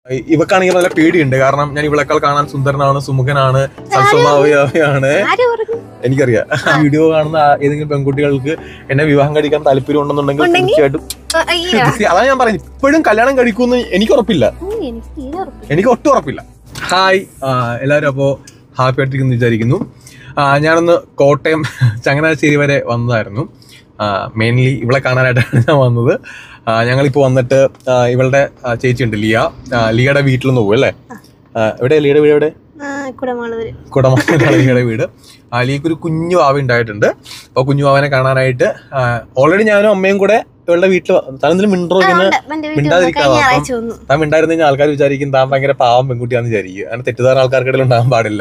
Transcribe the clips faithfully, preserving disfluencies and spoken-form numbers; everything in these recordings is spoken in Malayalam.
ഇവക്കാണെങ്കിൽ നല്ല പേടിയുണ്ട്. കാരണം ഞാൻ ഇവളെക്കാൾ കാണാൻ സുന്ദരനാണ്, സുമുഖനാണ്, സൽസ്വഭാവിയാണ്. എനിക്കറിയാം. വീഡിയോ കാണുന്ന ഏതെങ്കിലും പെൺകുട്ടികൾക്ക് എന്നെ വിവാഹം കഴിക്കാൻ താല്പര്യം ഉണ്ടെന്നുണ്ടെങ്കിൽ തീർച്ചയായിട്ടും അതാണ് ഞാൻ പറയുന്നത്. ഇപ്പോഴും കല്യാണം കഴിക്കുമെന്ന് എനിക്ക് ഉറപ്പില്ല, എനിക്ക് ഒട്ടും ഉറപ്പില്ല. ഹായ് എല്ലാവരും, അപ്പോൾ ഹാപ്പി ആയിട്ടിരിക്കുന്നു വിചാരിക്കുന്നു. ഞാനൊന്ന് കോട്ടയം ചങ്ങനാശ്ശേരി വരെ വന്നതായിരുന്നു. മെയിൻലി ഇവളെ കാണാനായിട്ടാണ് ഞാൻ വന്നത്. ഞങ്ങളിപ്പോൾ വന്നിട്ട് ഇവളുടെ ചേച്ചി ഉണ്ട് ലിയ, ലിയയുടെ വീട്ടിൽ നിന്ന് പോകും അല്ലേ? എവിടെ ലിയയുടെ വീട്? എവിടെ? കുടമാളൂർ ലിയയുടെ വീട്. ലിയക്ക് ഒരു കുഞ്ഞു വാവ ഉണ്ടായിട്ടുണ്ട്. അപ്പോൾ കുഞ്ഞു വാവനെ കാണാനായിട്ട് ഓൾറെഡി ഞാനും അമ്മയും കൂടെ ഇവളുടെ വീട്ടിൽ താനെന്തിനും മിണ്ടോ ഇങ്ങനെ മിണ്ടാതിരിക്കാതെ താൻ മിണ്ടായിരുന്നു കഴിഞ്ഞാൽ ആൾക്കാർ വിചാരിക്കും താൻ ഭയങ്കര പാവം പെൺകുട്ടിയാന്ന് വിചാരിക്കും. അങ്ങനെ തെറ്റിദ്ധാരണ ആൾക്കാർക്കിടയിൽ ഉണ്ടാകാൻ പാടില്ല.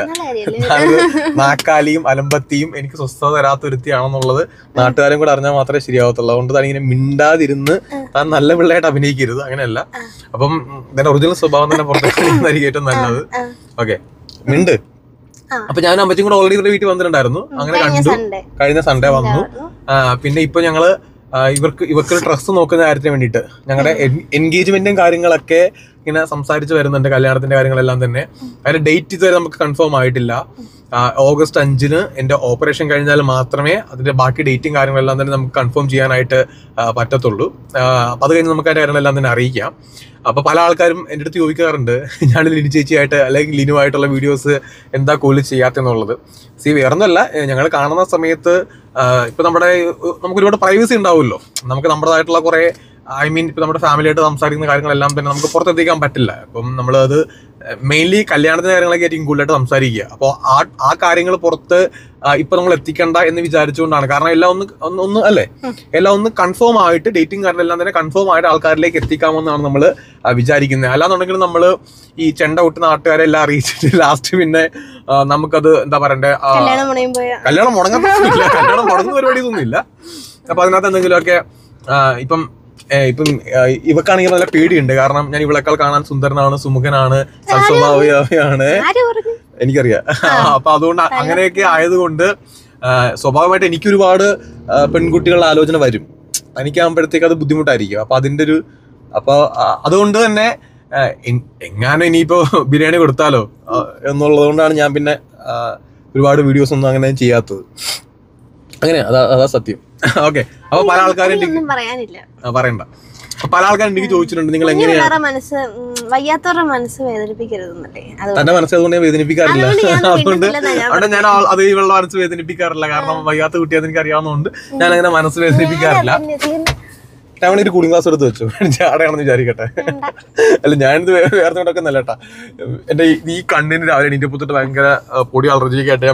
നാക്കാലിയും അലമ്പത്തിയും എനിക്ക് സ്വസ്ഥത തരാത്തൊരുത്തിയാണെന്നുള്ളത് നാട്ടുകാരും കൂടെ അറിഞ്ഞാൽ മാത്രമേ ശരിയാവത്തുള്ളൂ. അതുകൊണ്ട് താൻ ഇങ്ങനെ മിണ്ടാതിരുന്ന് താൻ നല്ല പിള്ളയായിട്ട് അഭിനയിക്കരുത്, അങ്ങനെയല്ല. അപ്പം ഇതിന്റെ ഒറിജിനൽ സ്വഭാവം തന്നെ പുറത്തേക്ക് ഏറ്റവും നല്ലത്. ഓക്കെ, മിണ്ട്. അപ്പൊ ഞാൻ അമ്മച്ചും കൂടെ ഓൾറെഡി ഇവരുടെ വീട്ടിൽ വന്നിട്ടുണ്ടായിരുന്നു. അങ്ങനെ കണ്ടു, കഴിഞ്ഞ സൺഡേ വന്നു. പിന്നെ ഇപ്പൊ ഞങ്ങള് ഇവർക്ക് ഇവർക്ക് ഡ്രസ്സ് നോക്കുന്ന കാര്യത്തിന് വേണ്ടിയിട്ട് ഞങ്ങളുടെ എൻഗേജ്മെന്റും കാര്യങ്ങളൊക്കെ ഇങ്ങനെ സംസാരിച്ച് വരുന്നുണ്ട്, കല്യാണത്തിന്റെ കാര്യങ്ങളെല്ലാം തന്നെ. അതിന്റെ ഡേറ്റ് ഇതുവരെ നമുക്ക് കൺഫേം ആയിട്ടില്ല. ഓഗസ്റ്റ് അഞ്ചിന് എന്റെ ഓപ്പറേഷൻ കഴിഞ്ഞാൽ മാത്രമേ അതിന്റെ ബാക്കി ഡേറ്റും കാര്യങ്ങളെല്ലാം തന്നെ നമുക്ക് കൺഫേം ചെയ്യാനായിട്ട് പറ്റത്തുള്ളൂ. അപ്പൊ അത് കഴിഞ്ഞ് നമുക്ക് അതിന്റെ കാര്യങ്ങളെല്ലാം തന്നെ അറിയിക്കാം. അപ്പൊ പല ആൾക്കാരും എൻ്റെ അടുത്ത് ചോദിക്കാറുണ്ട്, ഞാൻ ലിനു ചേച്ചിയായിട്ട് അല്ലെങ്കിൽ ലിനുവായിട്ടുള്ള വീഡിയോസ് എന്താ കൂടുതൽ ചെയ്യാത്തെന്നുള്ളത്. സി വേറൊന്നുമല്ല, ഞങ്ങൾ കാണുന്ന സമയത്ത് ഇപ്പൊ നമ്മുടെ നമുക്ക് ഒരുപാട് പ്രൈവസി ഉണ്ടാവുമല്ലോ. നമുക്ക് നമ്മുടേതായിട്ടുള്ള കുറെ ഐ മീൻ ഇപ്പൊ നമ്മുടെ ഫാമിലിയായിട്ട് സംസാരിക്കുന്ന കാര്യങ്ങളെല്ലാം തന്നെ നമുക്ക് പുറത്തെത്തിക്കാൻ പറ്റില്ല. അപ്പം നമ്മളത് മെയിൻലി കല്യാണത്തിന്റെ കാര്യങ്ങളൊക്കെ ആയിരിക്കും കൂടുതലായിട്ട് സംസാരിക്കുക. അപ്പോൾ ആ ആ കാര്യങ്ങൾ പുറത്ത് ഇപ്പൊ നമ്മൾ എത്തിക്കണ്ട എന്ന് വിചാരിച്ചുകൊണ്ടാണ്. കാരണം എല്ലാം ഒന്ന് ഒന്ന് അല്ലേ എല്ലാം ഒന്ന് കൺഫേം ആയിട്ട് ഡേറ്റിംഗ് കാര്യങ്ങളെല്ലാം തന്നെ കൺഫേം ആയിട്ട് ആൾക്കാരിലേക്ക് എത്തിക്കാമെന്നാണ് നമ്മൾ വിചാരിക്കുന്നത്. അല്ലാന്നുണ്ടെങ്കിൽ നമ്മൾ ഈ ചെണ്ട വിട്ട് നാട്ടുകാരെ എല്ലാം അറിയിച്ചിട്ട് ലാസ്റ്റ് പിന്നെ നമുക്കത് എന്താ പറയണ്ടേ, കല്യാണം മുടങ്ങത്തില്ല, കല്യാണം മുടങ്ങുന്ന പരിപാടിയൊന്നും ഇല്ല. അപ്പൊ അതിനകത്ത് എന്തെങ്കിലുമൊക്കെ ഇപ്പം ഇപ്പം ഇവക്കാണെങ്കിൽ നല്ല പേടിയുണ്ട്. കാരണം ഞാൻ ഇവളെക്കാൾ കാണാൻ സുന്ദരനാണ്, സുമുഖനാണ്, സൽസ്വഭാവിയാണ്. എനിക്കറിയാം. അപ്പൊ അതുകൊണ്ട് അങ്ങനെയൊക്കെ ആയതുകൊണ്ട് സ്വാഭാവികമായിട്ട് എനിക്കൊരുപാട് പെൺകുട്ടികളുടെ ആലോചന വരും. എനിക്കാകുമ്പോഴത്തേക്ക് അത് ബുദ്ധിമുട്ടായിരിക്കും. അപ്പൊ അതിന്റെ ഒരു അപ്പൊ അതുകൊണ്ട് തന്നെ എങ്ങാനും ഇനിയിപ്പോ ബിരിയാണി കൊടുത്താലോ എന്നുള്ളത് കൊണ്ടാണ് ഞാൻ പിന്നെ ഒരുപാട് വീഡിയോസ് ഒന്നും അങ്ങനെ ചെയ്യാത്തത്. അങ്ങനെ അതാ അതാ സത്യം. ഓക്കെ, അപ്പൊ പല ആൾക്കാരും പറയണ്ട പല ആൾക്കാരും എനിക്ക് ചോദിച്ചിട്ടുണ്ട്, നിങ്ങൾ എങ്ങനെയാണ് വയ്യാത്തവരുടെ മനസ്സ് വേദനിപ്പിക്കരുതെന്നല്ലേ? തന്റെ മനസ്സ് അതുകൊണ്ട് ഞാൻ വേദനിപ്പിക്കാറില്ല. അതുകൊണ്ട് അവിടെ ഞാൻ അത് ഇവളുടെ മനസ്സ് വേദനിപ്പിക്കാറില്ല. കാരണം വയ്യാത്ത കുട്ടിയാന്ന് എനിക്ക് അറിയാവുന്നതുകൊണ്ട് ഞാൻ അങ്ങനെ മനസ്സ് വേദനിപ്പിക്കാറില്ല. ഞാൻ ഒരു കൂളിംഗ് ഗ്ലാസ് എടുത്ത് വെച്ചു, ചാടയാണെന്ന് വിചാരിക്കട്ടെ. അല്ല, ഞാനിത് വേറെ കൊണ്ടൊക്കെ നല്ല കേട്ടാ. എന്റെ ഈ കണ്ണിന് രാവിലെ എണീറ്റ് പൊത്തിട്ട് ഭയങ്കര പൊടി അലർജിയൊക്കെ ആയിട്ട്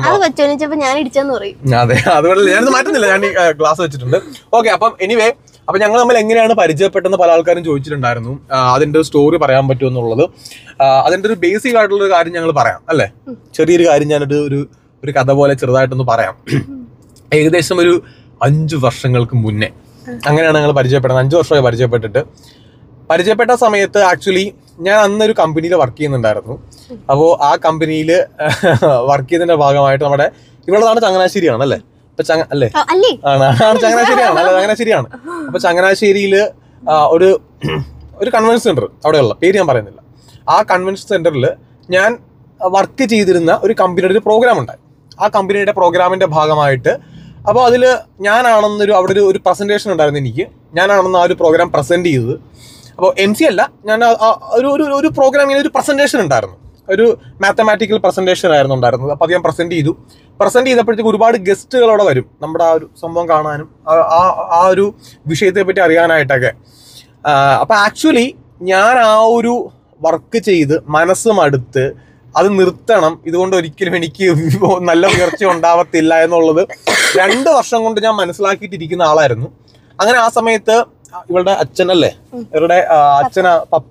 ഞാൻ അതെ അതുകൊണ്ട് ഞാനിത് മാറ്റുന്നില്ല, ഞാൻ ഈ ഗ്ലാസ് വെച്ചിട്ടുണ്ട്. ഓക്കെ, അപ്പം എനിവേ അപ്പൊ ഞങ്ങൾ നമ്മൾ എങ്ങനെയാണ് പരിചയപ്പെട്ടെന്ന് പല ആൾക്കാരും ചോദിച്ചിട്ടുണ്ടായിരുന്നു. അതിന്റെ ഒരു സ്റ്റോറി പറയാൻ പറ്റുമെന്നുള്ളത്. അതിന്റെ ഒരു ബേസിക് ആയിട്ടുള്ള ഒരു കാര്യം ഞങ്ങൾ പറയാം അല്ലെ? ചെറിയൊരു കാര്യം ഞാനൊരു ഒരു ഒരു കഥ പോലെ ചെറുതായിട്ടൊന്ന് പറയാം. ഏകദേശം ഒരു അഞ്ചു വർഷങ്ങൾക്ക് മുന്നേ അങ്ങനെയാണ് ഞങ്ങൾ പരിചയപ്പെടുന്നത്. അഞ്ചു വർഷമായി പരിചയപ്പെട്ടിട്ട്. പരിചയപ്പെട്ട സമയത്ത് ആക്ച്വലി ഞാൻ അന്നൊരു കമ്പനിയിൽ വർക്ക് ചെയ്യുന്നുണ്ടായിരുന്നു. അപ്പോൾ ആ കമ്പനിയിൽ വർക്ക് ചെയ്തതിന്റെ ഭാഗമായിട്ട് നമ്മുടെ ഇവിടെ നാട് ചങ്ങനാശ്ശേരിയാണ് അല്ലേ? ഇപ്പൊ ചങ്ങ അല്ലേ ആണ് ചങ്ങനാശ്ശേരിയാണ് അല്ല ചങ്ങനാശ്ശേരിയാണ്. അപ്പൊ ചങ്ങനാശ്ശേരിയിൽ ഒരു ഒരു കൺവെൻഷൻ സെന്റർ അവിടെയുള്ള പേര് ഞാൻ പറയുന്നില്ല. ആ കൺവെൻഷൻ സെന്ററിൽ ഞാൻ വർക്ക് ചെയ്തിരുന്ന ഒരു കമ്പനിയുടെ ഒരു പ്രോഗ്രാം ഉണ്ടായി. ആ കമ്പനിയുടെ പ്രോഗ്രാമിന്റെ ഭാഗമായിട്ട് അപ്പോൾ അതിൽ ഞാനാണെന്നൊരു അവിടെ ഒരു ഒരു പ്രസന്റേഷൻ ഉണ്ടായിരുന്നു എനിക്ക്. ഞാനാണെന്ന് ആ ഒരു പ്രോഗ്രാം പ്രസന്റ് ചെയ്തത്. അപ്പോൾ എം സി അല്ല, ഞാൻ ഒരു ഒരു ഒരു പ്രോഗ്രാമിന് ഒരു പ്രസന്റേഷൻ ഉണ്ടായിരുന്നു. ഒരു മാത്തമാറ്റിക്കൽ പ്രസന്റേഷൻ ആയിരുന്നു ഉണ്ടായിരുന്നത്. അപ്പോൾ അത് ഞാൻ പ്രസന്റ് ചെയ്തു. പ്രസന്റ് ചെയ്തപ്പോഴത്തേക്ക് ഒരുപാട് ഗസ്റ്റുകൾ അവിടെ വരും, നമ്മുടെ ആ ഒരു സംഭവം കാണാനും ആ ആ ഒരു വിഷയത്തെ പറ്റി അറിയാനായിട്ടൊക്കെ. അപ്പോൾ ആക്ച്വലി ഞാൻ ആ ഒരു വർക്ക് ചെയ്ത് മനസ്സ് മടുത്ത് അത് നിർത്തണം, ഇതുകൊണ്ട് ഒരിക്കലും എനിക്ക് നല്ല ഉയർച്ച ഉണ്ടാവത്തില്ല എന്നുള്ളത് രണ്ട് വർഷം കൊണ്ട് ഞാൻ മനസ്സിലാക്കിയിട്ടിരിക്കുന്ന ആളായിരുന്നു. അങ്ങനെ ആ സമയത്ത് ഇവളുടെ അച്ഛനല്ലേ ഇവരുടെ അച്ഛന പപ്പ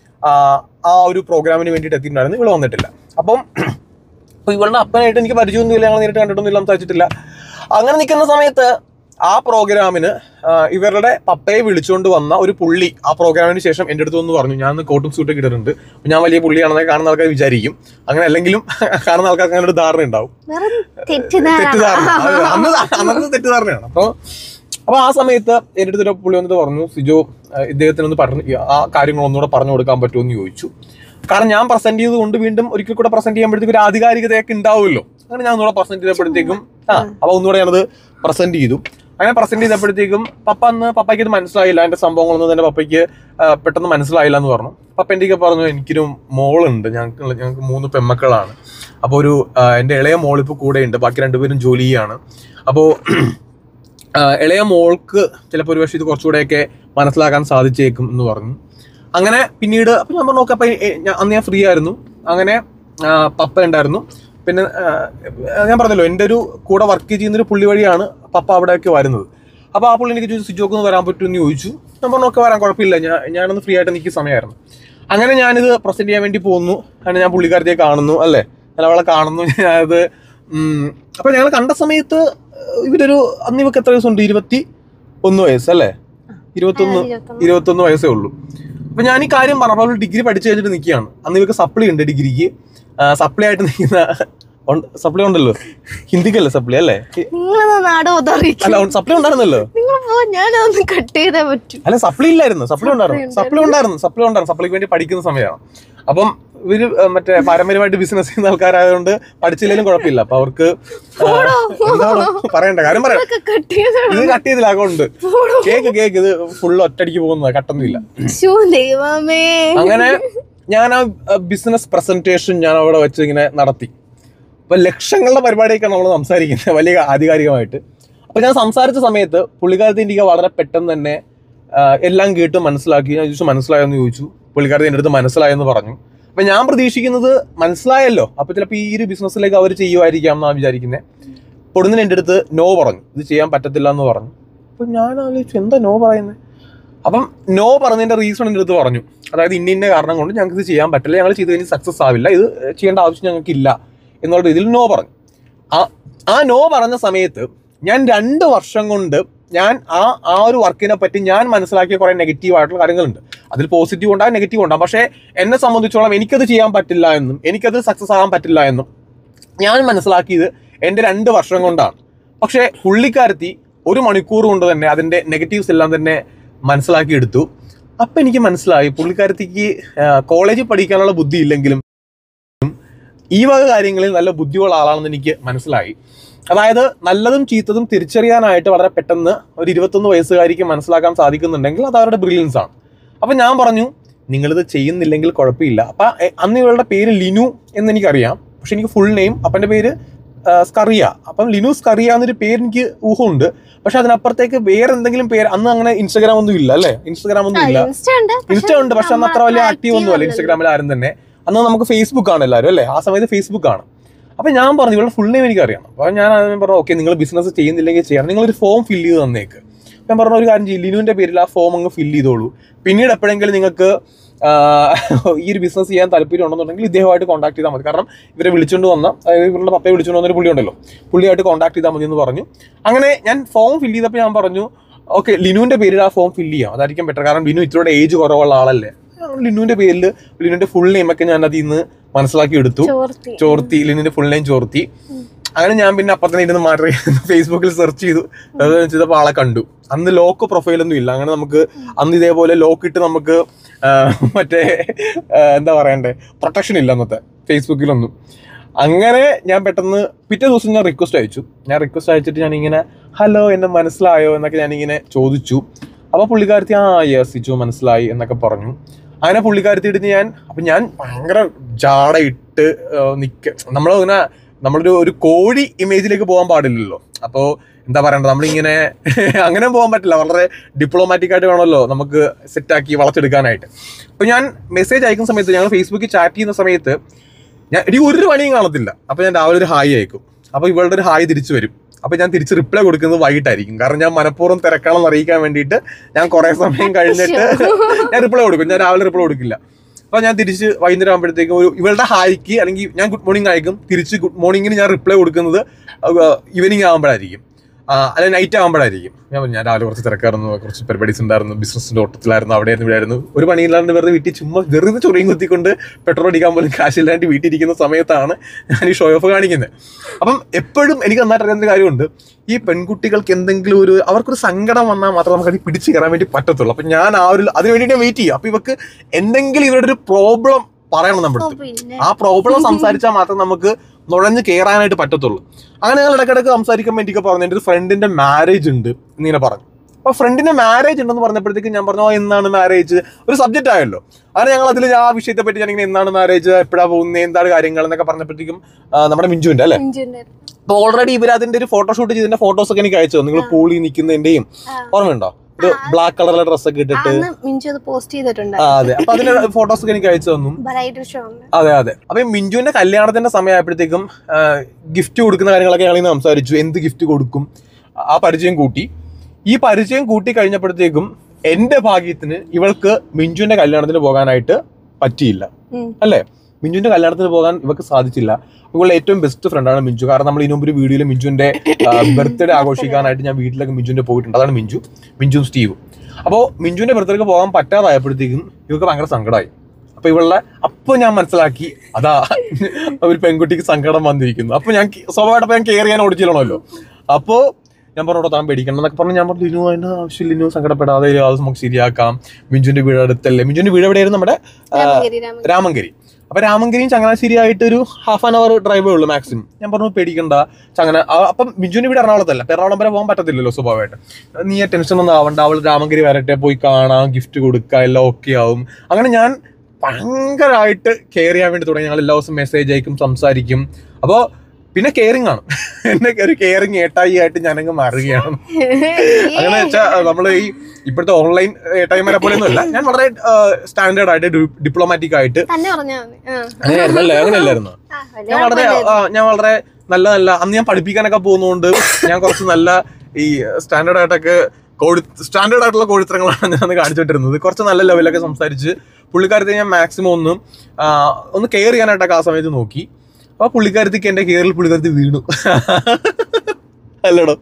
ആ ഒരു പ്രോഗ്രാമിന് വേണ്ടിയിട്ട് എത്തിയിട്ടുണ്ടായിരുന്നു. ഇവള് വന്നിട്ടില്ല. അപ്പം അപ്പൊ ഇവളുടെ അപ്പനായിട്ട് എനിക്ക് പരിചയമൊന്നുമില്ല, ഞങ്ങൾ നേരിട്ട് കണ്ടിട്ടൊന്നുമില്ല, സംസാരിച്ചിട്ടില്ല. അങ്ങനെ നിൽക്കുന്ന സമയത്ത് ആ പ്രോഗ്രാമിന് ഇവരുടെ പപ്പയെ വിളിച്ചുകൊണ്ട് വന്ന ഒരു പുള്ളി ആ പ്രോഗ്രാമിന് ശേഷം എൻ്റെ അടുത്ത് ഒന്ന് പറഞ്ഞു, ഞാൻ കോട്ടും സൂട്ടൊക്കെ ഇട്ടിട്ടുണ്ട്, ഞാൻ വലിയ പുള്ളിയാണെന്ന് കാണുന്ന ആൾക്കാർ വിചാരിക്കും. അങ്ങനെ അല്ലെങ്കിലും കാണുന്ന ആൾക്കാർക്ക് അങ്ങനെ ഒരു ധാരണ ഉണ്ടാവും, തെറ്റിദ്ധാരണ, അന്ന് അന്നത്തെ തെറ്റിദ്ധാരണയാണ്. അപ്പൊ അപ്പൊ ആ സമയത്ത് എൻ്റെ അടുത്തൊരു പുള്ളി വന്നിട്ട് പറഞ്ഞു, സിജോ ഇദ്ദേഹത്തിനൊന്ന് പറഞ്ഞു ആ കാര്യങ്ങളൊന്നുകൂടെ പറഞ്ഞു കൊടുക്കാൻ പറ്റുമോ എന്ന് ചോദിച്ചു. കാരണം ഞാൻ പ്രസന്റ് ചെയ്തുകൊണ്ട് വീണ്ടും ഒരിക്കൽ കൂടെ പ്രസന്റ് ചെയ്യുമ്പോഴത്തേക്കും ഒരു ആധികാരികതയൊക്കെ ഉണ്ടാവുമല്ലോ. അങ്ങനെ ഞാൻ ഒന്നുകൂടെ പ്രസന്റ് ചെയ്തപ്പോഴത്തേക്കും ആ അപ്പൊ ഒന്നുകൂടെ ഞാനത് പ്രസന്റ് ചെയ്തു. അങ്ങനെ പ്രസന്റ് ചെയ്തപ്പോഴത്തേക്കും പപ്പ അന്ന് പപ്പയ്ക്ക് ഇത് മനസ്സിലായില്ല, എന്റെ സംഭവങ്ങളൊന്നും തന്നെ പപ്പയ്ക്ക് പെട്ടെന്ന് മനസ്സിലായില്ല എന്ന് പറഞ്ഞു. പപ്പ എൻ്റെ പറഞ്ഞു എനിക്കൊരു മോളുണ്ട്, ഞങ്ങൾക്ക് ഞങ്ങൾക്ക് മൂന്ന് പെമ്മക്കളാണ്. അപ്പോൾ ഒരു എൻ്റെ ഇളയ മോളിപ്പോൾ കൂടെ ഉണ്ട്, ബാക്കി രണ്ടുപേരും ജോലി ചെയ്യാണ്. അപ്പോൾ ഇളയ മോൾക്ക് ചിലപ്പോൾ ഒരു പക്ഷേ ഇത് കുറച്ചുകൂടെയൊക്കെ മനസ്സിലാക്കാൻ സാധിച്ചേക്കും എന്ന് പറഞ്ഞു. അങ്ങനെ പിന്നീട് അപ്പം ഞാൻ പറഞ്ഞു നോക്കാം, അപ്പം അന്ന് ഞാൻ ഫ്രീ ആയിരുന്നു. അങ്ങനെ പപ്പ ഉണ്ടായിരുന്നു. പിന്നെ ഞാൻ പറഞ്ഞല്ലോ എൻ്റെ ഒരു കൂടെ വർക്ക് ചെയ്യുന്നൊരു പുള്ളി വഴിയാണ് പപ്പ അവിടെയൊക്കെ വരുന്നത്. അപ്പോൾ ആ പുള്ളി എനിക്ക് ചോദിച്ചു സിജോക്ക് ഒന്ന് വരാൻ പറ്റുമെന്ന് ചോദിച്ചു. ഞാൻ പറഞ്ഞു ഒക്കെ വരാൻ കുഴപ്പമില്ല, ഞാൻ ഞാനൊന്ന് ഫ്രീ ആയിട്ട് എനിക്ക് സമയമായിരുന്നു. അങ്ങനെ ഞാനിത് പ്രസന്റ് ചെയ്യാൻ വേണ്ടി പോകുന്നു. അങ്ങനെ ഞാൻ പുള്ളിക്കാരത്തെ കാണുന്നു, അല്ലേ, ഞാൻ അവളെ കാണുന്നു. ഞാനത് അപ്പം ഞങ്ങൾ കണ്ട സമയത്ത് ഇവരൊരു അന്ന് ഇവർക്ക് എത്ര വയസ്സുണ്ട്? ഇരുപത്തി ഒന്ന് വയസ്സ് അല്ലേ, ഇരുപത്തൊന്ന് ഇരുപത്തൊന്ന് വയസ്സേ ഉള്ളൂ. അപ്പൊ ഞാൻ ഈ കാര്യം പറഞ്ഞപ്പോൾ അവൾ ഡിഗ്രി പഠിച്ചു കഴിഞ്ഞിട്ട് നിൽക്കുകയാണ്. അന്ന് ഇവർക്ക് സപ്ലി ഉണ്ട്, ഡിഗ്രിക്ക് സപ്ലി ആയിട്ട് നിൽക്കുന്ന സപ്ലി ഉണ്ടല്ലോ, ഹിന്ദിക്കല്ലേ സപ്ലി അല്ലേ? അല്ല സപ്ലി ഉണ്ടായിരുന്നല്ലോ. അല്ല സപ്ലി ഇല്ലായിരുന്നു, സപ്ലി ഉണ്ടായിരുന്നു സപ്ലി ഉണ്ടായിരുന്നു സപ്ലി ഉണ്ടായിരുന്നു സപ്ലിക്ക് വേണ്ടി പഠിക്കുന്ന സമയമാണ്. അപ്പം ഇവര് മറ്റേ പാരമ്പര്യമായിട്ട് ബിസിനസ് ചെയ്യുന്ന ആൾക്കാരായതുകൊണ്ട് പഠിച്ചില്ലെങ്കിലും കുഴപ്പമില്ല. അപ്പൊ അവർക്ക് എന്താണ് പറയണ്ട കാര്യം പറയാം. ഇത് കട്ട് ചെയ്തില്ല, അതുകൊണ്ട് കേക്ക് കേക്ക് ഇത് ഫുള്ള് ഒറ്റടിക്ക് പോകുന്നത്, കട്ടൊന്നുമില്ല. അങ്ങനെ ഞാൻ ആ ബിസിനസ് പ്രസന്റേഷൻ ഞാൻ അവിടെ വെച്ച് ഇങ്ങനെ നടത്തി. അപ്പൊ ലക്ഷങ്ങളുടെ പരിപാടിയൊക്കെ നമ്മൾ സംസാരിക്കുന്നത് വലിയ ആധികാരികമായിട്ട്. അപ്പൊ ഞാൻ സംസാരിച്ച സമയത്ത് പുള്ളിക്കാരത്തെ എനിക്ക് വളരെ പെട്ടെന്ന് തന്നെ എല്ലാം കേട്ട് മനസ്സിലാക്കി. ഞാൻ ചോദിച്ചു മനസ്സിലായെന്ന് ചോദിച്ചു. പുള്ളിക്കാരത്തെ എൻ്റെ അടുത്ത് മനസ്സിലായെന്ന് പറഞ്ഞു. അപ്പൊ ഞാൻ പ്രതീക്ഷിക്കുന്നത് മനസ്സിലായല്ലോ, അപ്പൊ ചിലപ്പോൾ ഈ ഒരു ബിസിനസ്സിലേക്ക് അവർ ചെയ്യുമായിരിക്കാം എന്നാണ് വിചാരിക്കുന്നത്. പൊടുന്നിന് എൻ്റെ അടുത്ത് നോ പറഞ്ഞു, ഇത് ചെയ്യാൻ പറ്റത്തില്ല എന്ന് പറഞ്ഞു. അപ്പൊ ഞാൻ ആലോചിച്ചു എന്താ നോ പറയുന്നത്. അപ്പം നോ പറഞ്ഞതിന്റെ റീസൺ എൻ്റെ അടുത്ത് പറഞ്ഞു, അതായത് ഇന്ന ഇന്ന കാരണം കൊണ്ട് ഞങ്ങൾക്ക് ഇത് ചെയ്യാൻ പറ്റില്ല, ഞങ്ങൾ ചെയ്ത് കഴിഞ്ഞ് സക്സസ് ആവില്ല, ഇത് ചെയ്യേണ്ട ആവശ്യം ഞങ്ങൾക്കില്ല എന്നുള്ള രീതിയിൽ നോ പറഞ്ഞു. ആ ആ നോ പറഞ്ഞ സമയത്ത് ഞാൻ രണ്ട് വർഷം കൊണ്ട് ഞാൻ ആ ആ ഒരു വർക്കിനെ പറ്റി ഞാൻ മനസ്സിലാക്കിയ കുറേ നെഗറ്റീവ് ആയിട്ടുള്ള കാര്യങ്ങളുണ്ട്. അതിൽ പോസിറ്റീവ് ഉണ്ടാകും, നെഗറ്റീവ് ഉണ്ടാകും. പക്ഷേ എന്നെ സംബന്ധിച്ചോളം എനിക്കത് ചെയ്യാൻ പറ്റില്ല എന്നും എനിക്കത് സക്സസ് ആകാൻ പറ്റില്ല എന്നും ഞാൻ മനസ്സിലാക്കിയത് എൻ്റെ രണ്ട് വർഷം കൊണ്ടാണ്. പക്ഷേ പുള്ളിക്കാരത്തി ഒരു മണിക്കൂർ കൊണ്ട് തന്നെ അതിൻ്റെ നെഗറ്റീവ്സ് എല്ലാം തന്നെ മനസ്സിലാക്കി എടുത്തു. അപ്പം എനിക്ക് മനസ്സിലായി പുള്ളിക്കാരത്തിക്ക് കോളേജിൽ പഠിക്കാനുള്ള ബുദ്ധി ഇല്ലെങ്കിലും ഈ വക കാര്യങ്ങളിൽ നല്ല ബുദ്ധിയുള്ള ആളാണെന്ന് എനിക്ക് മനസ്സിലായി. അതായത് നല്ലതും ചീത്തതും തിരിച്ചറിയാനായിട്ട് വളരെ പെട്ടെന്ന് ഒരു ഇരുപത്തൊന്ന് വയസ്സുകാരിക്ക് മനസ്സിലാക്കാൻ സാധിക്കുന്നുണ്ടെങ്കിൽ അത് അവരുടെ ബ്രില്യൻസ് ആണ്. അപ്പം ഞാൻ പറഞ്ഞു നിങ്ങളിത് ചെയ്യുന്നില്ലെങ്കിൽ കുഴപ്പമില്ല. അപ്പം അന്ന് ഇവളുടെ പേര് ലിനു എന്ന് എനിക്കറിയാം, പക്ഷെ എനിക്ക് ഫുൾ നെയിം അപ്പൻ്റെ പേര് സ്കറിയ. അപ്പം ലിനു സ്കറിയ എന്നൊരു പേര് എനിക്ക് ഊഹമുണ്ട്. പക്ഷെ അതിനപ്പുറത്തേക്ക് വേറെ എന്തെങ്കിലും പേര് അന്ന് അങ്ങനെ ഇൻസ്റ്റാഗ്രാം ഒന്നും ഇല്ല അല്ലേ? ഇൻസ്റ്റാഗ്രാം ഒന്നും ഇല്ല. ഇൻസ്റ്റ ഉണ്ട്, പക്ഷെ അന്ന് അത്ര വലിയ ആക്റ്റീവ് ഒന്നും അല്ല ഇൻസ്റ്റാഗ്രാമിൽ ആരും തന്നെ. അന്ന് നമുക്ക് ഫേസ്ബുക്ക് ആണ് എല്ലാവരും അല്ലേ? ആ സമയത്ത് ഫേസ്ബുക്ക് ആണ്. അപ്പം ഞാൻ പറഞ്ഞു ഇവളുടെ ഫുൾ നെയിം എനിക്കറിയാം. അപ്പോൾ ഞാൻ അതിന് പറഞ്ഞു ഓക്കെ നിങ്ങൾ ബിസിനസ് ചെയ്യുന്നില്ലെങ്കിൽ ചെയ്യണം, നിങ്ങളൊരു ഫോം ഫില്ല് ചെയ്ത് തന്നേക്ക്. ഞാൻ പറഞ്ഞ ഒരു കാര്യം ചെയ്യും, ലിനുവിൻ്റെ പേരിൽ ആ ഫോം അങ്ങ് ഫില്ല് ചെയ്തോളൂ. പിന്നീട് എപ്പോഴെങ്കിലും നിങ്ങൾക്ക് ഈ ഒരു ബിസിനസ് ചെയ്യാൻ താല്പര്യം ഉണ്ടെന്നുണ്ടെങ്കിൽ ഇദ്ദേഹമായിട്ട് കോൺടാക്ട് ചെയ്താൽ മതി. കാരണം ഇവരെ വിളിച്ചുകൊണ്ട് വന്ന അതായത് ഇവരുടെ പപ്പയെ വിളിച്ചുകൊണ്ട് വന്നൊരു പുള്ളി ഉണ്ടല്ലോ, പുള്ളിയായിട്ട് കോൺടാക്ട് ചെയ്താൽ മതി എന്ന് പറഞ്ഞു. അങ്ങനെ ഞാൻ ഫോം ഫില്ല് ചെയ്തപ്പോൾ ഞാൻ പറഞ്ഞു ഓക്കെ ലിനുവിൻ്റെ പേരിൽ ആ ഫോം ഫില്ല് ചെയ്യാം, അതായിരിക്കും ബെറ്റർ. കാരണം ലിനു ഇത്രയുടെ ഏജ് കുറവുള്ള ആളല്ലേ. ലിനുവിൻ്റെ പേരിൽ ലിനുവിൻ്റെ ഫുൾ നെയിമൊക്കെ ഞാൻ അതിൽ നിന്ന് മനസ്സിലാക്കി എടുത്തു. ചോർത്തി, ലിനുവിൻ്റെ ഫുൾ നെയിം ചോർത്തി. അങ്ങനെ ഞാൻ പിന്നെ അപ്പം തന്നെ ഇരുന്ന് മാറി ഫേസ്ബുക്കിൽ സെർച്ച് ചെയ്തു. ചെയ്തപ്പോൾ ആളെ കണ്ടു. അന്ന് ലോക്ക് പ്രൊഫൈലൊന്നും ഇല്ല. അങ്ങനെ നമുക്ക് അന്ന് ഇതേപോലെ ലോക്ക് ഇട്ട് നമുക്ക് മറ്റേ എന്താ പറയണ്ടേ പ്രൊട്ടക്ഷൻ ഇല്ല അന്നത്തെ ഫേസ്ബുക്കിലൊന്നും. അങ്ങനെ ഞാൻ പെട്ടെന്ന് പിറ്റേ ദിവസം ഞാൻ റിക്വസ്റ്റ് അയച്ചു. ഞാൻ റിക്വസ്റ്റ് അയച്ചിട്ട് ഞാനിങ്ങനെ ഹലോ എന്നെ മനസ്സിലായോ എന്നൊക്കെ ഞാനിങ്ങനെ ചോദിച്ചു. അപ്പോൾ പുള്ളിക്കാരത്തി ആ യെസ് സിജു മനസ്സിലായി എന്നൊക്കെ പറഞ്ഞു. അങ്ങനെ പുള്ളിക്കാരത്തിയിട്ട് ഞാൻ അപ്പം ഞാൻ ഭയങ്കര ജാടയിട്ട് നിൽക്ക നമ്മളിങ്ങനെ നമ്മളൊരു ഒരു കോഴി ഇമേജിലേക്ക് പോകാൻ പാടില്ലല്ലോ. അപ്പോൾ എന്താ പറയണ്ടത്, നമ്മളിങ്ങനെ അങ്ങനെ പോകാൻ പറ്റില്ല. വളരെ ഡിപ്ലോമാറ്റിക് ആയിട്ട് വേണമല്ലോ നമുക്ക് സെറ്റാക്കി വളച്ചെടുക്കാനായിട്ട്. അപ്പോൾ ഞാൻ മെസ്സേജ് അയക്കുന്ന സമയത്ത് ഞങ്ങൾ ഫേസ്ബുക്കിൽ ചാറ്റ് ചെയ്യുന്ന സമയത്ത് ഞാൻ എനിക്ക് ഒരു പണിയും കാണത്തില്ല. അപ്പോൾ ഞാൻ രാവിലെ ഒരു ഹായ് അയക്കും. അപ്പോൾ ഇവളുടെ ഒരു ഹായ് തിരിച്ചു വരും. അപ്പോൾ ഞാൻ തിരിച്ച് റിപ്ലൈ കൊടുക്കുന്നത് വൈകിട്ടായിരിക്കും. കാരണം ഞാൻ മനഃപൂർവ്വം തിരക്കാണെന്ന് അറിയിക്കാൻ വേണ്ടിയിട്ട് ഞാൻ കുറേ സമയം കഴിഞ്ഞിട്ട് ഞാൻ റിപ്ലൈ കൊടുക്കും. ഞാൻ രാവിലെ റിപ്ലൈ കൊടുക്കില്ല. അപ്പോൾ ഞാൻ തിരിച്ച് വൈകുന്നേരം ആകുമ്പോഴത്തേക്കും ഒരു ഇവളുടെ ഹായ്ക്ക് അല്ലെങ്കിൽ ഞാൻ ഗുഡ് മോർണിംഗ് അയക്കും. തിരിച്ച് ഗുഡ് മോർണിംഗിന് ഞാൻ റിപ്ലൈ കൊടുക്കുന്നത് ഈവനിങ് ആകുമ്പോഴായിരിക്കും, അല്ലെങ്കിൽ നൈറ്റ് ആകുമ്പോഴായിരിക്കും. ഞാൻ ഞാൻ രാവിലെ കുറച്ച് തിരക്കായിരുന്നു, കുറച്ച് പരിപാടീസ് ഉണ്ടായിരുന്നു, ബിസിനസ്സിൻ്റെ ഓട്ടത്തിലായിരുന്നു, അവിടെ ആയിരുന്നു ഇവിടെ ആയിരുന്നു. ഒരു പണിയില്ലാണ്ട് വെറുതെ വീട്ടിൽ ചുമ്മാ വെറുതെ ചൊറിയും കുത്തിക്കൊണ്ട് പെട്രോൾ അടിക്കാൻ പോലും കാശില്ലാണ്ട് വീട്ടിലിരിക്കുന്ന സമയത്താണ് ഞാൻ ഈ ഷോ ഓഫ് കാണിക്കുന്നത്. അപ്പം എപ്പോഴും എനിക്ക് നന്നായിട്ട് അറിയുന്ന കാര്യമുണ്ട്, ഈ പെൺകുട്ടികൾക്ക് എന്തെങ്കിലും ഒരു അവർക്കൊരു സങ്കടം വന്നാൽ മാത്രമേ നമുക്കത് പിടിച്ച് കയറാൻ വേണ്ടി പറ്റത്തുള്ളൂ. അപ്പം ഞാൻ ആ ഒരു അതിന് വേണ്ടിയിട്ട് വെയിറ്റ് ചെയ്യും. അപ്പോൾ ഇവർക്ക് എന്തെങ്കിലും ഇവരുടെ ഒരു പ്രോബ്ലം പറയണം നമ്മുടെ അടുത്ത്. ആ പ്രോബ്ലം സംസാരിച്ചാൽ മാത്രം നമുക്ക് നുഴഞ്ഞ് കയറാനായിട്ട് പറ്റത്തുള്ളൂ. അങ്ങനെ ഞങ്ങൾ ഇടയ്ക്കിടയ്ക്ക് സംസാരിക്കുമ്പോൾ എനിക്ക് പറഞ്ഞു എൻ്റെ ഒരു ഫ്രണ്ടിന്റെ മാരേജ് ഉണ്ട് എന്നിങ്ങനെ പറഞ്ഞു. അപ്പൊ ഫ്രണ്ടിന്റെ മാരേജ് ഉണ്ടെന്ന് പറഞ്ഞപ്പോഴത്തേക്ക് ഞാൻ പറഞ്ഞു എന്നാണ് മാരേജ്, ഒരു സബ്ജക്റ്റ് ആയല്ലോ. അങ്ങനെ ഞങ്ങൾ അതിൽ ആ വിഷയത്തെ പറ്റി ഞാനിങ്ങനെ എന്താണ് മാരേജ്, എപ്പോഴാ പോകുന്നത്, എന്താണ് കാര്യങ്ങൾ എന്നൊക്കെ പറഞ്ഞപ്പോഴത്തേക്കും നമ്മുടെ മിഞ്ചുവിന്റെ അല്ലേ, അപ്പൊ ഓൾറെഡി ഇവർ അതിന്റെ ഒരു ഫോട്ടോഷൂട്ട് ചെയ്തതിന്റെ ഫോട്ടോസ് ഒക്കെ എനിക്ക് അയച്ചു. നിങ്ങൾ പൂളി നിൽക്കുന്നതിന്റെയും ഓർമ്മയുണ്ടോ, ഒരു ബ്ലാക്ക് കളറിലെ ഡ്രസ്സൊക്കെ ഇട്ടിട്ട്. അതെ, അപ്പൊ അതിന്റെ ഫോട്ടോസ് ഒക്കെ എനിക്ക് അയച്ചു തന്നു. അതെ അതെ. അപ്പൊ മിഞ്ചുവിന്റെ കല്യാണത്തിന്റെ സമയമായപ്പോഴത്തേക്കും ഗിഫ്റ്റ് കൊടുക്കുന്ന കാര്യങ്ങളൊക്കെ ഞങ്ങൾ ഇന്ന് സംസാരിച്ചു. എന്ത് ഗിഫ്റ്റ് കൊടുക്കും, ആ പരിചയം കൂട്ടി. ഈ പരിചയം കൂട്ടി കഴിഞ്ഞപ്പോഴത്തേക്കും എന്റെ ഭാഗ്യത്തിന് ഇവൾക്ക് മിഞ്ചുവിന്റെ കല്യാണത്തിന് പോകാനായിട്ട് പറ്റിയില്ല അല്ലേ. മിഞ്ചുവിന്റെ കല്യാണത്തിന് പോകാൻ ഇവർക്ക് സാധിച്ചില്ല. ഇവളുടെ ഏറ്റവും ബെസ്റ്റ് ഫ്രണ്ടാണ് മിഞ്ചു. കാരണം നമ്മൾ ഇതിനു മുമ്പ് ഒരു വീഡിയോയിൽ മിഞ്ചുവിന്റെ ബർത്ത്ഡേ ആഘോഷിക്കാനായിട്ട് ഞാൻ വീട്ടിലേക്ക് മിഞ്ചുവിന്റെ പോയിട്ടുണ്ട്. അതാണ് മിഞ്ചു, മിഞ്ചുവും സ്റ്റീവും. അപ്പോൾ മിഞ്ചുവിന്റെ ബർത്ത്ഡേക്ക് പോകാൻ പറ്റാതായപ്പോഴത്തേക്കും ഇവർക്ക് ഭയങ്കര സങ്കടമായി. അപ്പൊ ഇവളുടെ അപ്പൊ ഞാൻ മനസ്സിലാക്കി അതാ ഒരു പെൺകുട്ടിക്ക് സങ്കടം വന്നിരിക്കുന്നു. അപ്പൊ ഞാൻ സ്വാഭാവികമായിട്ട് ഞാൻ കെയർ ചെയ്യാൻ ഓടിച്ചില്ലണമല്ലോ. അപ്പോ ഞാൻ പറഞ്ഞോട്ടോ താൻ പേടിക്കണം എന്നൊക്കെ പറഞ്ഞു. ഞാൻ പറഞ്ഞു ലിനു അതിന്റെ ആവശ്യം, ലിനു സങ്കടപ്പെടാതെ അത് നമുക്ക് ശരിയാക്കാം. മിഞ്ചുവിന്റെ വീട് അടുത്തല്ലേ. മിഞ്ചുവിന്റെ വീട് എവിടെയായിരുന്നു? നമ്മുടെ രാമങ്കരി. അപ്പൊ രാമങ്കരിയും ചങ്ങനാശ്ശേരി ആയിട്ട് ഒരു ഹാഫ് ആൻ അവർ ഡ്രൈവേ ഉള്ളൂ മാക്സിമം. ഞാൻ പറഞ്ഞു പേടിക്കണ്ട ചങ്ങന. അപ്പം മിഞ്ചുവിന്റെ വീട് എറണാകുളത്തല്ല, എറണാകുളം വരെ പോകാൻ പറ്റത്തില്ലല്ലോ സ്വാഭാവികമായിട്ട്. നീ ടെൻഷൻ ഒന്നും ആവണ്ട, അവൾ രാമങ്കരി വരട്ടെ, പോയി കാണാം, ഗിഫ്റ്റ് കൊടുക്കുക, എല്ലാം ഓക്കെ ആവും. അങ്ങനെ ഞാൻ ഭയങ്കരമായിട്ട് കെയർ ചെയ്യാൻ വേണ്ടി തുടങ്ങി. ഞങ്ങൾ എല്ലാ ദിവസവും മെസ്സേജ് അയക്കും, സംസാരിക്കും. അപ്പോൾ പിന്നെ കെയറിങ് ആണ്, എന്നെ ഒരു കെയറിങ് ഏട്ടായി ആയിട്ട് ഞാനങ്ങ് മാറുകയാണ്. അങ്ങനെ വെച്ചാൽ നമ്മൾ ഈ ഇപ്പോഴത്തെ ഓൺലൈൻ ഏട്ടായിമാരെ പോലെ ഒന്നും അല്ല, ഞാൻ വളരെ സ്റ്റാൻഡേർഡ് ആയിട്ട് ഡിപ്ലോമാറ്റിക് ആയിട്ട് അങ്ങനെയായിരുന്നല്ലേ. അങ്ങനെയല്ലായിരുന്നു. ഞാൻ വളരെ ഞാൻ വളരെ നല്ല നല്ല അന്ന് ഞാൻ പഠിപ്പിക്കാനൊക്കെ പോകുന്നതുകൊണ്ട് ഞാൻ കുറച്ച് നല്ല ഈ സ്റ്റാൻഡേർഡ് ആയിട്ടൊക്കെ കോഴി സ്റ്റാൻഡേർഡ് ആയിട്ടുള്ള കോഴിത്തരങ്ങളാണ് ഞാൻ കാണിച്ചുകൊണ്ടിരുന്നത്. കുറച്ച് നല്ല ലെവലൊക്കെ സംസാരിച്ച് പുള്ളിക്കാരത്തെ ഞാൻ മാക്സിമം ഒന്ന് ഒന്ന് കെയർ ചെയ്യാനായിട്ടൊക്കെ ആ സമയത്ത് നോക്കി. അപ്പൊ പുള്ളിക്കാരത്തേക്ക് എന്റെ കെയറിൽ പുള്ളിക്കാരത്തി വീണു അല്ലടോ.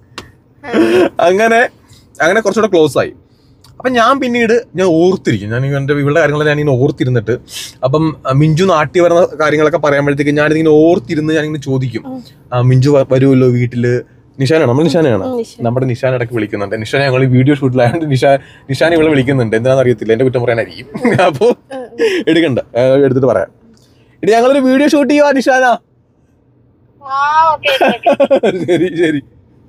അങ്ങനെ അങ്ങനെ കുറച്ചുകൂടെ ക്ലോസ് ആയി. അപ്പം ഞാൻ പിന്നീട് ഞാൻ ഓർത്തിരിക്കും, ഞാൻ എൻ്റെ ഇവളുടെ കാര്യങ്ങൾ ഞാനിങ്ങനെ ഓർത്തിരുന്നിട്ട് അപ്പം മിഞ്ചു നാട്ടി വരുന്ന കാര്യങ്ങളൊക്കെ പറയുമ്പോഴത്തേക്ക് ഞാനിങ്ങനെ ഓർത്തിരുന്ന് ഞാനിങ്ങനെ ചോദിക്കും, മിഞ്ചു വരുമല്ലോ വീട്ടില്. നിഷാനാണ്, നമ്മൾ നിഷാനയാണ്, നമ്മുടെ നിഷാൻ ഇടയ്ക്ക് വിളിക്കുന്നുണ്ട്. നിഷാൻ ഞങ്ങൾ വീഡിയോ ഷൂട്ടിലായതുകൊണ്ട് നിഷാൻ നിഷാൻ ഇവളെ വിളിക്കുന്നുണ്ട്. എന്താണെന്ന് അറിയത്തില്ല, എന്റെ കുറ്റം പറയാനായിരിക്കും. അപ്പോൾ എടുക്കണ്ട, എടുത്തിട്ട് പറയാം. ഇനി ഞങ്ങളൊരു വീഡിയോ ഷൂട്ട് ചെയ്യുവാ നിഷാന. ശരി ശരി.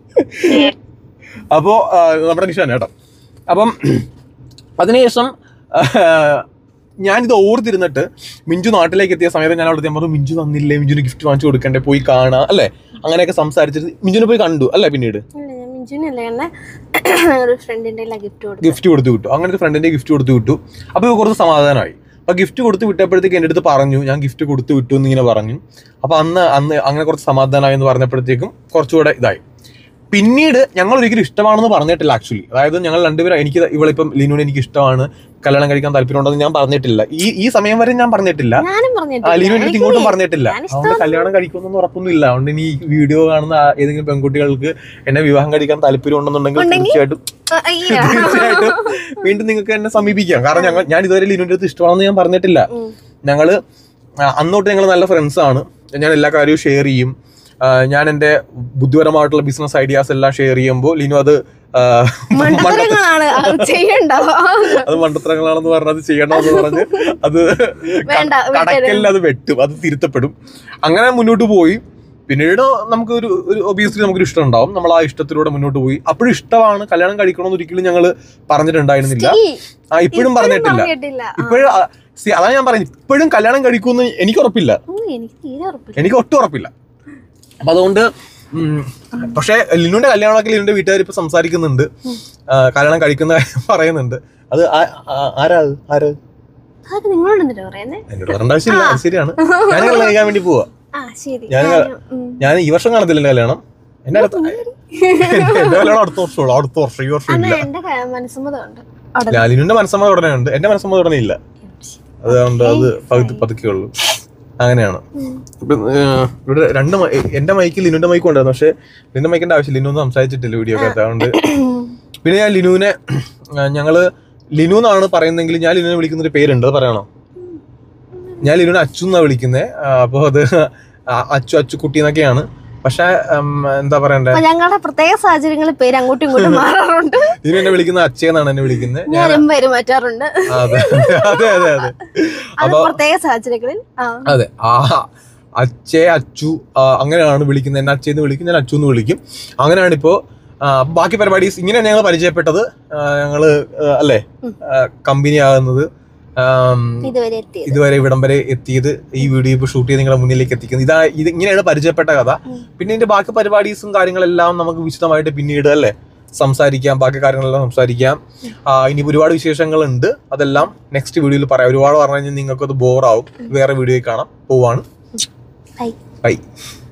അപ്പോ നമ്മുടെ നിഷാൻ കേട്ടോ. അപ്പം അതിനുശേഷം ഞാനിത് ഓർത്തിരുന്നിട്ട് മിഞ്ചു നാട്ടിലേക്ക് എത്തിയ സമയത്ത് ഞാൻ അവിടെ ഞാൻ പറഞ്ഞു മിഞ്ചു തന്നില്ലേ, മിഞ്ചുന് ഗിഫ്റ്റ് വാങ്ങിച്ചു കൊടുക്കണ്ടേ, പോയി കാണാം അല്ലേ, അങ്ങനെയൊക്കെ സംസാരിച്ചിട്ട് മിഞ്ചുനെ പോയി കണ്ടു അല്ലേ. പിന്നീട് ഗിഫ്റ്റ് കൊടുത്തു വിട്ടു. അങ്ങനെ ഒരു ഫ്രണ്ടിന്റെ ഗിഫ്റ്റ് കൊടുത്തു വിട്ടു. അപ്പൊ കുറച്ച് സമാധാനമായി. അപ്പൊ ഗിഫ്റ്റ് കൊടുത്ത് വിട്ടപ്പോഴത്തേക്ക് എൻ്റെ അടുത്ത് പറഞ്ഞു ഞാൻ ഗിഫ്റ്റ് കൊടുത്തു വിട്ടു എന്നിങ്ങനെ പറഞ്ഞു. അപ്പൊ അന്ന് അന്ന് അങ്ങനെ കുറച്ച് സമാധാനമായി എന്ന് പറഞ്ഞപ്പോഴത്തേക്കും കുറച്ചുകൂടെ ഇതായി. പിന്നീട് ഞങ്ങൾ ഒരിക്കലും ഇഷ്ടമാണെന്ന് പറഞ്ഞിട്ടില്ല ആക്ച്വലി. അതായത് ഞങ്ങൾ രണ്ടുപേരും, എനിക്ക് ഇവളിപ്പം ലിനുവിനെ എനിക്ക് ഇഷ്ടമാണ്, കല്യാണം കഴിക്കാൻ താല്പര്യമുണ്ടെന്ന് ഞാൻ പറഞ്ഞിട്ടില്ല. ഈ ഈ സമയം വരെ ഞാൻ പറഞ്ഞിട്ടില്ല, ലിനുവിന്റെ അടുത്ത് ഇങ്ങോട്ടും പറഞ്ഞിട്ടില്ല. അതുകൊണ്ട് കല്യാണം കഴിക്കുമെന്നൊന്നും ഉറപ്പൊന്നും ഇല്ല. അതുകൊണ്ട് ഇനി ഈ വീഡിയോ കാണുന്ന ഏതെങ്കിലും പെൺകുട്ടികൾക്ക് എന്നെ വിവാഹം കഴിക്കാൻ താല്പര്യം ഉണ്ടെന്നുണ്ടെങ്കിൽ തീർച്ചയായിട്ടും തീർച്ചയായിട്ടും വീണ്ടും നിങ്ങൾക്ക് എന്നെ സമീപിക്കാം. കാരണം ഞങ്ങൾ ഞാൻ ഇതുവരെ ലിനുവിന്റെ അടുത്ത് ഇഷ്ടമാണെന്ന് ഞാൻ പറഞ്ഞിട്ടില്ല. ഞങ്ങള് അന്നോട്ട് ഞങ്ങൾ നല്ല ഫ്രണ്ട്സ് ആണ്. ഞാൻ എല്ലാ കാര്യവും ഷെയർ ചെയ്യും. ഞാൻ എൻ്റെ ബുദ്ധിപരമായിട്ടുള്ള ബിസിനസ് ഐഡിയാസ് എല്ലാം ഷെയർ ചെയ്യുമ്പോൾ ലിനു അത് അത് മണ്ടത്തരങ്ങളാണെന്ന് പറഞ്ഞ് അത് ചെയ്യണമെന്ന് പറഞ്ഞ് അത് കടക്കലിൽ അത് വെട്ടും, അത് തിരുത്തപ്പെടും. അങ്ങനെ മുന്നോട്ട് പോയി. പിന്നീട് നമുക്ക് ഒരു ഒബിയസ്ലി നമുക്കൊരു ഇഷ്ടം ഉണ്ടാവും. നമ്മൾ ആ ഇഷ്ടത്തിലൂടെ മുന്നോട്ട് പോയി. അപ്പോഴും ഇഷ്ടമാണ്, കല്യാണം കഴിക്കണമെന്ന് ഒരിക്കലും ഞങ്ങൾ പറഞ്ഞിട്ടുണ്ടായിരുന്നില്ല. ആ ഇപ്പോഴും പറഞ്ഞിട്ടില്ല. ഇപ്പോഴും അതാണ് ഞാൻ പറയുന്നത്, ഇപ്പോഴും കല്യാണം കഴിക്കുമെന്ന് എനിക്ക് ഉറപ്പില്ല, എനിക്ക് ഒട്ടും ഉറപ്പില്ല. അപ്പൊ അതുകൊണ്ട് പക്ഷെ ലിനുവിന്റെ കല്യാണമൊക്കെ ലിനുവിന്റെ വീട്ടുകാർ ഇപ്പൊ സംസാരിക്കുന്നുണ്ട്, കല്യാണം കഴിക്കുന്ന കാര്യം പറയുന്നുണ്ട്. അത് ആരാ ആര് എന്നോട് പറയേണ്ട ആവശ്യമില്ല, ശരിയാണ്. ഞാൻ കല്യാണം കഴിക്കാൻ വേണ്ടി പോവാ. ഞാൻ ഞാൻ ഈ വർഷം കാണത്തില്ല എന്റെ കല്യാണം. എന്റെ എന്റെ കല്യാണം അടുത്ത വർഷമുള്ളൂ. അടുത്ത വർഷം ഈ വർഷം ഇല്ല. ലിനുവിന്റെ മനസ്സമ്മതം ഉടനെ ഉണ്ട്, എന്റെ മനസ്സമ്മതം ഉടനെ ഇല്ല. അതുകൊണ്ട് അത് പതുക്കെ പതുക്കെ ഉള്ളൂ. അങ്ങനെയാണ്. ഇവിടെ രണ്ട് എന്റെ മൈക്ക് ലിനുവിന്റെ മൈക്കും ഉണ്ടായിരുന്നു. പക്ഷെ ലിനുവിന്റെ മൈക്കിന്റെ ആവശ്യം ലിനു ഒന്നും സംസാരിച്ചിട്ടില്ല വീഡിയോ ഒക്കെ. അതുകൊണ്ട് പിന്നെ ഞാൻ ലിനുവിനെ ഞങ്ങള് ലിനു എന്നാണ് പറയുന്നെങ്കിൽ ഞാൻ ലിനുവിനെ വിളിക്കുന്നൊരു പേരുണ്ട്, അത് പറയണോ? ഞാൻ ലിനുവിനെ അച്ചു എന്നാ വിളിക്കുന്നത്. അപ്പോൾ അത് അച്ചു അച്ചു കുട്ടി എന്നൊക്കെയാണ്. പക്ഷെ എന്താ പറയണ്ടേ, ഞങ്ങളുടെ പ്രത്യേക സാഹചര്യങ്ങളിൽ പേര് അങ്ങോട്ടും ഇങ്ങോട്ടും മാറാറുണ്ട്. ഇനി എന്നെ വിളിക്കുന്നത് അച്ഛന്നാണ് എന്നെ വിളിക്കുന്നത്. ഞാനും പേര് മാറ്റാറുണ്ട്. അതെ അതെ അതെ അതെ അത് പ്രത്യേക സാഹചര്യങ്ങളിൽ. അതെ ആ അച്ഛേ അച്ചു അങ്ങനെയാണ് വിളിക്കുന്നത്. എന്നെ അച്ഛന്ന് വിളിക്കും, ഞാൻ അച്ചു എന്ന് വിളിക്കും. അങ്ങനെയാണ് ഇപ്പോ ബാക്കി പരിപാടീസ്. ഇങ്ങനെയാണ് ഞങ്ങൾ പരിചയപ്പെട്ടത്. ഞങ്ങള് അല്ലേ കമ്പനി ആകുന്നത്, ഇതുവരെ ഇവിടം വരെ എത്തിയത്, ഈ വീഡിയോ ഇപ്പൊ ഷൂട്ട് ചെയ്ത് നിങ്ങളുടെ മുന്നിലേക്ക് എത്തിക്കുന്നത്. ഇതാ ഇത് ഇങ്ങനെയാണ് പരിചയപ്പെട്ട കഥ. പിന്നെ ഇതിന്റെ ബാക്കി പരിപാടീസും കാര്യങ്ങളെല്ലാം നമുക്ക് വിശദമായിട്ട് പിന്നീട് അല്ലേ സംസാരിക്കാം. ബാക്കി കാര്യങ്ങളെല്ലാം സംസാരിക്കാം. ഇനി ഒരുപാട് വിശേഷങ്ങളുണ്ട്, അതെല്ലാം നെക്സ്റ്റ് വീഡിയോയിൽ പറയാം. ഒരുപാട് പറഞ്ഞു കഴിഞ്ഞാൽ നിങ്ങൾക്കത് ബോറാവും. വേറെ വീഡിയോയിൽ കാണാം. പോവാണ്. ബൈ.